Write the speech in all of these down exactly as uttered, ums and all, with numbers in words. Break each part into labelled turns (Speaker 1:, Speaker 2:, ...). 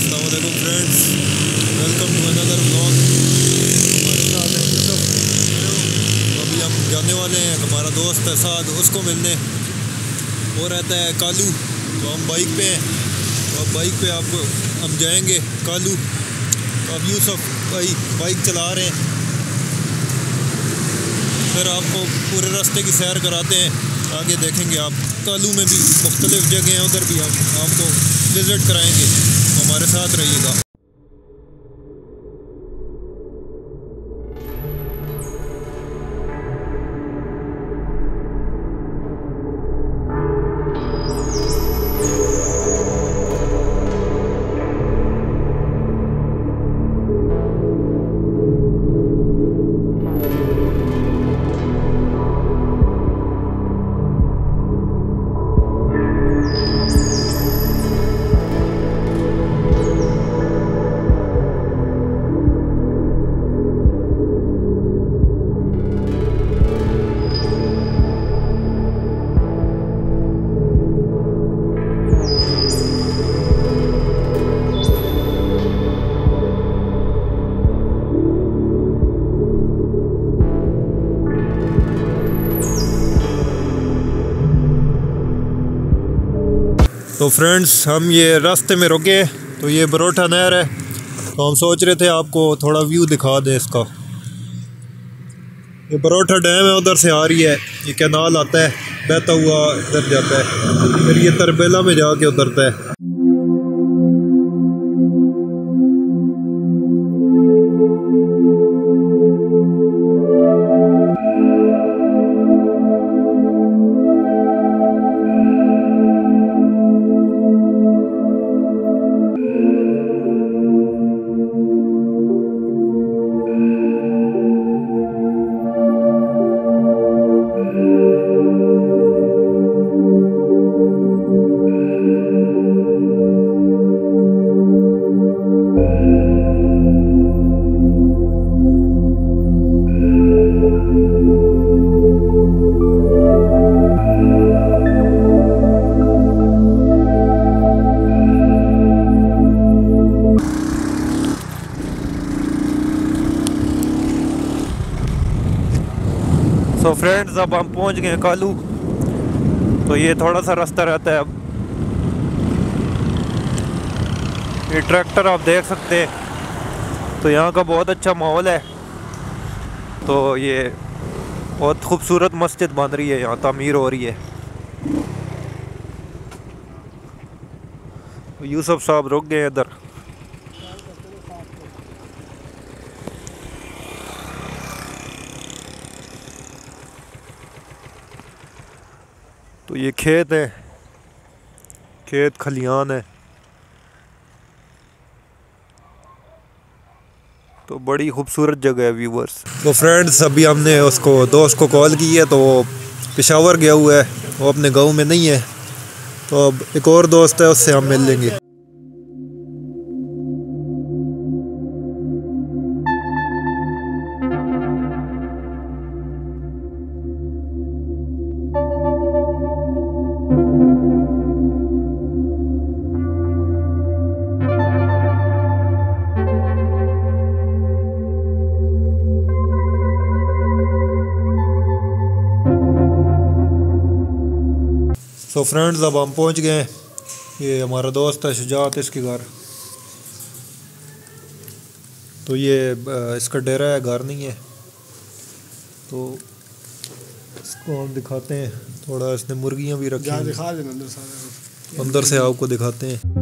Speaker 1: अस्सलाम वालेकुम friends, welcome to another vlog. हमारे साथ है यूसुफ। तो अभी हम जाने वाले हैं, हमारा दोस्त है साथ, उसको मिलने। वो रहता है कालू। तो हम बाइक पे हैं, तो अब बाइक पे आपको हम जाएंगे कालू। तो अब यूसुफ भाई बाइक चला रहे हैं, फिर आपको पूरे रास्ते की सैर कराते हैं। आगे देखेंगे आप कालू में भी मुख्तलिफ जगह हैं, उधर भी हम आपको विज़िट कराएंगे। हमारे साथ रहिएगा। तो फ्रेंड्स, हम ये रास्ते में रुके, तो ये बरोटा नहर है। तो हम सोच रहे थे आपको थोड़ा व्यू दिखा दें इसका। ये बरोटा डैम है, उधर से आ रही है, ये कैनाल आता है, बहता हुआ इधर जाता है, फिर ये तरबेला में जाके उतरता है। तो फ्रेंड्स, अब हम पहुंच गए कालू। तो ये थोड़ा सा रास्ता रहता है। अब ये ट्रैक्टर आप देख सकते हैं। तो यहाँ का बहुत अच्छा माहौल है। तो ये बहुत खूबसूरत मस्जिद बन रही है, यहाँ तामीर हो रही है। तो यूसुफ साहब रुक गए इधर। तो ये खेत है, खेत खलियान है। तो बड़ी खूबसूरत जगह है व्यूवर्स। तो फ्रेंड्स, अभी हमने उसको दोस्त को कॉल की है, तो वो पेशावर गया हुआ है, वो अपने गांव में नहीं है। तो अब एक और दोस्त है, उससे हम मिल लेंगे। तो फ्रेंड्स, अब हम पहुंच गए। ये हमारा दोस्त है शुजात, इसके घर। तो ये इसका डेरा है, घर नहीं है। तो इसको हम दिखाते हैं थोड़ा। इसने मुर्गियां भी रखी हैं, दिखा देना अंदर सारे। अंदर से आपको दिखाते हैं।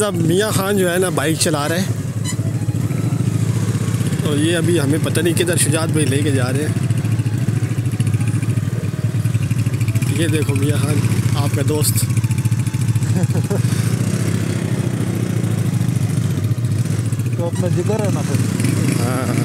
Speaker 2: साहब मियां खान जो है ना बाइक चला रहे हैं, और ये अभी हमें पता नहीं किधर शुजात भाई लेके जा रहे हैं। ये देखो मियां खान आपका दोस्त।
Speaker 1: तो अपना जिगर है ना फिर।
Speaker 2: हाँ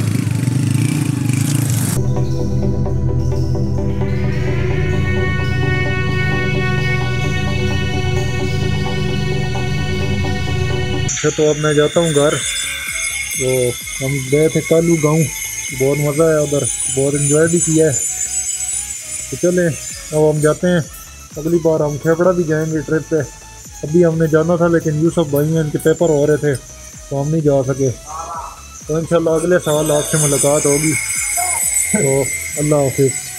Speaker 1: तो अब मैं जाता हूँ घर। तो हम गए थे कालू गांव, बहुत मज़ा आया उधर, बहुत इन्जॉय भी किया है। तो चलें अब हम जाते हैं, अगली बार हम खेपड़ा भी जाएंगे ट्रिप पे। अभी हमने जाना था लेकिन यूसुफ भाई हैं, इनके पेपर हो रहे थे तो हम नहीं जा सके। तो इंशाल्लाह अगले साल आपसे मुलाकात होगी। तो अल्लाह हाफिज़।